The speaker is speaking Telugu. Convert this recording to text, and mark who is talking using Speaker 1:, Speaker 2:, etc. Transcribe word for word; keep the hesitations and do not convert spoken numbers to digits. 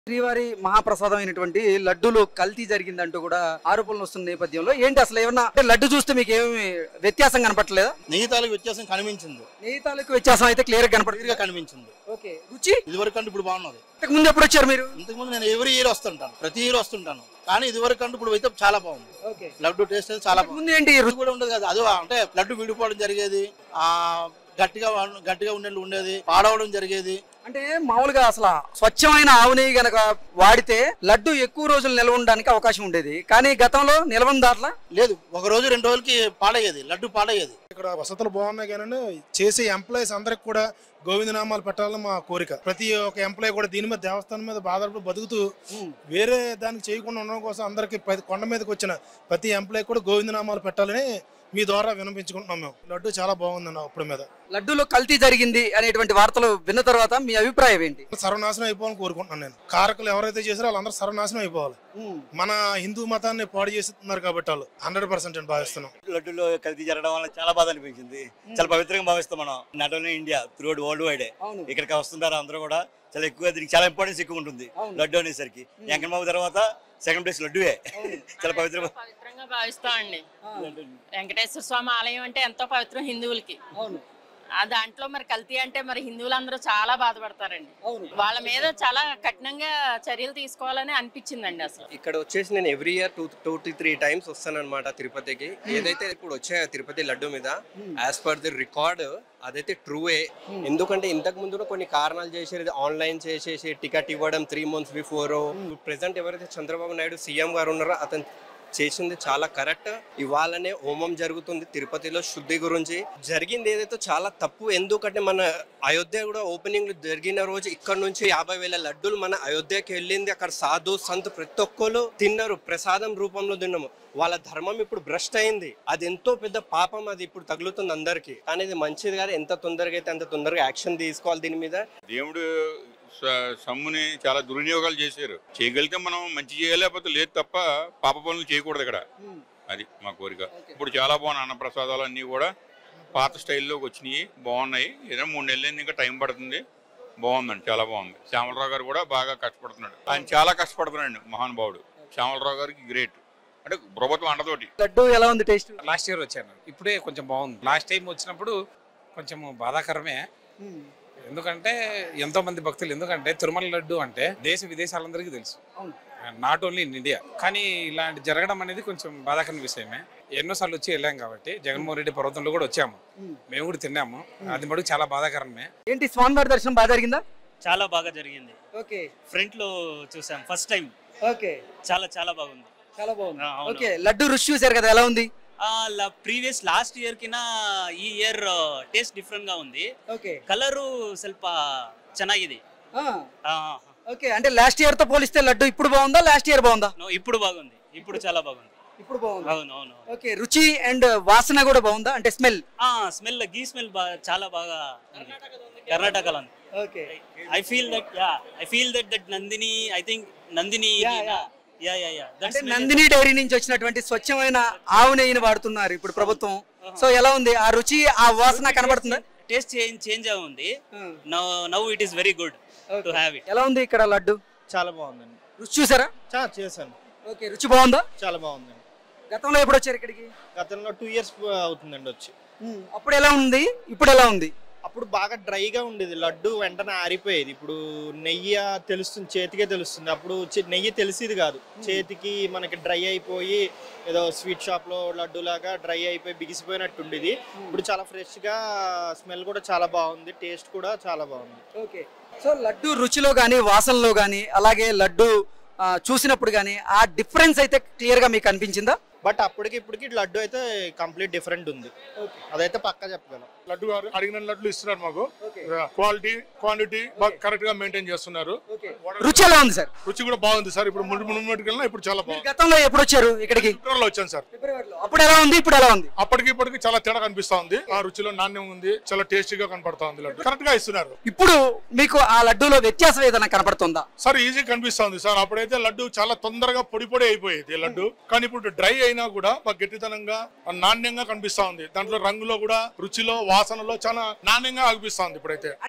Speaker 1: శ్రీవారి మహాప్రసాదం అయినటువంటి లడ్డూలు కల్తీ జరిగిందంటూ కూడా ఆరోపణలు వస్తున్న నేపథ్యంలో ఏంటి అసలు ఏమన్నా అంటే లడ్డు చూస్తే మీకు ఏమి వ్యత్యాసం కనపడలేదా?
Speaker 2: నెయ్యి తాలూకు వ్యత్యాసం కనిపించింది.
Speaker 1: నెయ్యి తాలూకు వ్యత్యాసం అయితే క్లియర్ గా కనపడగా
Speaker 2: కనిపించింది.
Speaker 1: ఓకే, రుచి
Speaker 2: ఇదివరకు అంటే ఇప్పుడు బాగున్నది.
Speaker 1: ఇంతకు ముందు ఎప్పుడు వచ్చారు మీరు?
Speaker 2: ఇంతకు ముందు నేను ఎవరి ఇయర్ వస్తుంటాను, ప్రతి ఇయర్ వస్తుంటాను. కానీ ఇదివరకు అంటే ఇప్పుడు అయితే చాలా బాగుంది.
Speaker 1: ఓకే,
Speaker 2: లడ్డు టేస్ట్ అయితే చాలా బాగుంది.
Speaker 1: ముందు ఏంటి
Speaker 2: రుచి కూడా ఉండదు కదా, అది అంటే లడ్డు విడిపోవడం జరిగేది, ఆ గట్టిగా గట్టిగా ఉండేది ఉండేది పాడవడం జరిగేది.
Speaker 1: అంటే మామూలుగా అసలు స్వచ్ఛమైన ఆవు నెయ్యి గనక వాడితే లడ్డు ఎక్కువ రోజులు నిల్వ ఉండడానికి అవకాశం ఉండేది, కానీ గతంలో నిల్వ దాంట్లో
Speaker 2: లేదు. ఒక రోజు రెండు రోజులకి పాడయ్యేది, లడ్డు పాడయ్యేది.
Speaker 3: ఇక్కడ వసతులు బాగున్నాయి కానీ చేసే ఎంప్లాయీస్ అందరికి కూడా గోవిందనామాలు పెట్టాలని మా కోరిక. ప్రతి ఒక్క ఎంప్లాయీ కూడా దీని మీద దేవస్థానం మీద బాధపడి బతుకుతూ వేరే దానికి చేయకుండా ఉండడం కోసం అందరికి కొండ మీదకి వచ్చిన ప్రతి ఎంప్లాయీ కూడా గోవిందనామాలు పెట్టాలని మీ ద్వారా వినిపించుకుంటున్నాం. మేము లడ్డు చాలా బాగుందన్న అప్పుడు మీద.
Speaker 1: లడ్డూలో కల్తీ జరిగింది అనేటువంటి వార్తలు విన్న తర్వాత మీ అభిప్రాయం ఏంటి?
Speaker 3: సర్వనాశనం అయిపోవాలని కోరుకుంటున్నాను నేను. కారకులు ఎవరైతే చేసారో వాళ్ళందరూ సర్వనాశనం అయిపోవాలి. మన హిందూ మతాన్ని పాడు చేస్తున్నారు కాబట్టి వాళ్ళు హండ్రెడ్ పర్సెంట్ అని భావిస్తున్నాం.
Speaker 4: లడ్డూలో కల్తీ జరగడం వల్ల చాలా బాధ అనిపించింది. చాలా పవిత్రంగా భావిస్తాం మనం. Not only India, through world wide ఇక్కడికి వస్తుంటారు అందరూ కూడా. చాలా ఎక్కువ దీనికి చాలా ఇంపార్టెన్స్ ఎక్కువ ఉంటుంది లడ్డు అనేసరికి. వెంకటబాబు తర్వాత సెకండ్ ప్లేస్ లడ్డువే. చాలా పవిత్రంగా
Speaker 5: పవిత్రంగా భావిస్తామండి. వెంకటేశ్వర స్వామి ఆలయం అంటే ఎంతో పవిత్రం హిందువులకి. ఆ దాంట్లో మరి కల్తీ అంటే మరి హిందువులందరూ చాలా బాధపడతారండి. వాళ్ళ మీద చాలా కఠినంగా చర్యలు తీసుకోవాలని అనిపించిందండి. అసలు
Speaker 6: ఇక్కడ వచ్చేసి నేను every year two two to three times వస్తాను అనమాట తిరుపతికి. ఏదైతే ఇప్పుడు వచ్చాయో తిరుపతి లడ్డు మీద యాజ్ పర్ ది రికార్డ్ అదైతే ట్రూవే. ఎందుకంటే ఇంతకు ముందు కొన్ని కారణాలు చేసేది, ఆన్లైన్ చేసేసి టికెట్ ఇవ్వడం త్రీ మంత్స్ బిఫోర్. ప్రెసెంట్ ఎవరైతే చంద్రబాబు నాయుడు సీఎం గారు ఉన్నారో అతను చేసింది చాలా కరెక్ట్. ఇవాళనే హోమం జరుగుతుంది తిరుపతిలో శుద్ధి గురించి. జరిగింది ఏదైతే చాలా తప్పు. ఎందుకంటే మన అయోధ్య కూడా ఓపెనింగ్ జరిగిన రోజు ఇక్కడ నుంచి యాభై వేల లడ్డూలు మన అయోధ్యకి వెళ్ళింది. అక్కడ సాధు సంత్ ప్రతి ఒక్కరు తిన్నారు, ప్రసాదం రూపంలో తిన్నాము. వాళ్ళ ధర్మం ఇప్పుడు భ్రష్ట్ అయింది. అది ఎంతో పెద్ద పాపం, అది ఇప్పుడు తగులుతుంది అందరికి. కానీ ఇది మంచిది కాదు. ఎంత తొందరగా అయితే అంత తొందరగా యాక్షన్ తీసుకోవాలి దీని మీద.
Speaker 7: దేవుడు సమ్ముని చాలా దుర్వినియోగాలు చేశారు. చేయగలిగితే మనం మంచి చేయలేకపోతే లేదు తప్ప పాప పనులు చేయకూడదు ఇక్కడ. అది మా కోరిక. ఇప్పుడు చాలా బాగున్నాయి అన్నప్రసాదాలు అన్నీ కూడా పాత స్టైల్లోకి వచ్చినాయి, బాగున్నాయి. ఏదైనా మూడు నెలలు ఇంకా టైం పడుతుంది. బాగుందండి, చాలా బాగుంది. శ్యామలరావు గారు కూడా బాగా కష్టపడుతున్నాడు. ఆయన చాలా కష్టపడుతున్నాడు మహానుభావుడు. శ్యామలరావు గారికి గ్రేట్. అంటే ప్రభుత్వం అండతోటి.
Speaker 1: లడ్డు ఎలా ఉంది టేస్ట్?
Speaker 8: లాస్ట్ ఇయర్ వచ్చాను, ఇప్పుడే కొంచెం బాగుంది. లాస్ట్ టైం వచ్చినప్పుడు కొంచెం బాధాకరమే. ఎందుకంటే ఎంతో మంది భక్తులు, ఎందుకంటే తిరుమల లడ్డు అంటే దేశ విదేశాలందరికీ తెలుసు, నాట్ ఓన్లీ ఇన్ ఇండియా. కానీ ఇలాంటి జరగడం అనేది కొంచెం బాధాకరమైన విషయమే. ఎన్నోసార్లు వచ్చి వెళ్ళాం కాబట్టి జగన్మోహన్ రెడ్డి పర్వతంలో కూడా వచ్చాము, మేము కూడా తిన్నాము. అది మటుకు చాలా బాధాకరమే.
Speaker 1: ఏంటి స్వామివారి దర్శనం బాగా జరిగిందా?
Speaker 9: చాలా బాగా జరిగింది.
Speaker 1: ఓకే,
Speaker 9: ఫ్రంట్ లో చూసాం ఫస్ట్ టైం.
Speaker 1: ఓకే,
Speaker 9: చాలా చాలా బాగుంది.
Speaker 1: చాలా బాగుంది. ఓకే, లడ్డు రుచి చూసారు కదా, ఎలా ఉంది?
Speaker 9: ప్రీవియస్ లాస్ట్ ఇయర్ కినా ಈ ಇಯರ್ ಟೇಸ್ಟ್ ಡಿಫರೆಂಟ್ గా ఉంది.
Speaker 1: ఓకే,
Speaker 9: కలర్ ಸ್ವಲ್ಪ ಚೆನ್ನಾಗಿದೆ.
Speaker 1: ఓకే, అంటే లాస్ట్ ఇయర్ తో పోలిస్తే లడ్డు ఇప్పుడు బాగుందా, లాస్ట్ ఇయర్ బాగుందా?
Speaker 9: ఇప్పుడు బాగుంది, ఇప్పుడు చాలా బాగుంది.
Speaker 1: ఇప్పుడు బాగుంది.
Speaker 9: అవును అవును.
Speaker 1: ఓకే, రుచి అండ్ వాసన కూడా బాగుందా? అంటే స్మెల్
Speaker 9: స్మెల్ గీ స్మెల్ చాలా బాగా ఉంది కర్ణాటకలో.
Speaker 1: Okay,
Speaker 9: I feel that ya I feel that that Nandini, I think Nandini ya ya ya
Speaker 1: అంటే నందిని డైరీ నుంచి వచ్చినటువంటి స్వచ్ఛమైన ఆవు నెయ్యిని వాడుతున్నారు ఇప్పుడు ప్రభుత్వం. సో ఎలా ఉంది ఆ రుచి, ఆ వాసన కనబడుతుందా?
Speaker 9: టేస్ట్ చేంజ్ చేంజ్ ఉంది. Now now it is very good to have it.
Speaker 1: ఎలా ఉంది ఇక్కడ లడ్డు?
Speaker 2: చాలా బాగుందండి.
Speaker 1: రుచి చూసారా?
Speaker 2: చాలా చేశాను.
Speaker 1: ఓకే, రుచి బాగుందా?
Speaker 2: చాలా బాగుందండి.
Speaker 1: గతంలో ఎప్పుడు వచ్చారు ఇక్కడికి?
Speaker 2: గతంలో టూ ఇయర్స్ అవుతుందండి వచ్చి.
Speaker 1: అప్పుడు ఎలా ఉంది, ఇప్పుడు ఎలా ఉంది?
Speaker 2: అప్పుడు బాగా డ్రైగా ఉండేది లడ్డు, వెంటనే ఆరిపోయేది. ఇప్పుడు నెయ్యి తెలుస్తుంది, చేతికే తెలుస్తుంది. అప్పుడు నెయ్యి తెలిసేది కాదు, చేతికి మనకి డ్రై అయిపోయి ఏదో స్వీట్ షాప్ లో లడ్డు లాగా డ్రై అయిపోయి బిగిసిపోయినట్టు ఉండేది. ఇప్పుడు చాలా ఫ్రెష్ గా, స్మెల్ కూడా చాలా బాగుంది, టేస్ట్ కూడా చాలా బాగుంది.
Speaker 1: ఓకే, సో లడ్డు రుచిలో కానీ వాసనలో కానీ అలాగే లడ్డు చూసినప్పుడు కానీ ఆ డిఫరెన్స్ అయితే క్లియర్ గా మీకు అనిపించిందా?
Speaker 2: బట్ అప్పటికి ఇప్పటికి లడ్డు అయితే కంప్లీట్ డిఫరెంట్ ఉంది, అదైతే పక్కా చెప్పగలం.
Speaker 3: లడ్డు గారు అడిగిన లడ్లు ఇస్తున్నారు మాకు. క్వాలిటీ క్వాంటిటీ బాగా కరెక్ట్ గా మెయింటైన్ చేస్తున్నారు.
Speaker 1: రుచి ఎలా ఉంది సార్?
Speaker 3: రుచి కూడా బాగుంది సార్. ఇప్పుడు ముందు ముందు ఇప్పుడు చాలా బాగుంది.
Speaker 1: గతంలో ఎప్పుడు వచ్చారు ఇక్కడికి?
Speaker 3: ఫిబ్రవరిలో వచ్చాను సార్.
Speaker 1: అప్పుడు ఎలా ఉంది, ఇప్పుడు ఎలా ఉంది?
Speaker 3: అప్పటికి ఇప్పటికి చాలా తేడా కనిపిస్తా ఉంది. ఆ రుచిలో నాణ్యం ఉంది, చాలా టేస్టీగా కనపడతా ఉంది. లడ్డు కరెక్ట్ గా ఇస్తున్నారు.
Speaker 1: ఇప్పుడు మీకు ఆ లడ్డూలో వ్యత్యాసం ఏదైనా కనపడుతుందా?
Speaker 3: సార్ ఈజీ కనిపిస్తా ఉంది సార్. అప్పుడైతే లడ్డు చాలా తొందరగా పొడి పొడి అయిపోయేది లడ్డు, కానీ ఇప్పుడు డ్రై అయినా కూడా బాగా గట్టితనంగా నాణ్యంగా కనిపిస్తా ఉంది. దాంట్లో రంగులో కూడా, రుచిలో, వాసనలో చాలా నాణ్యంగా అనిపిస్తా ఉంది ఇప్పుడైతే.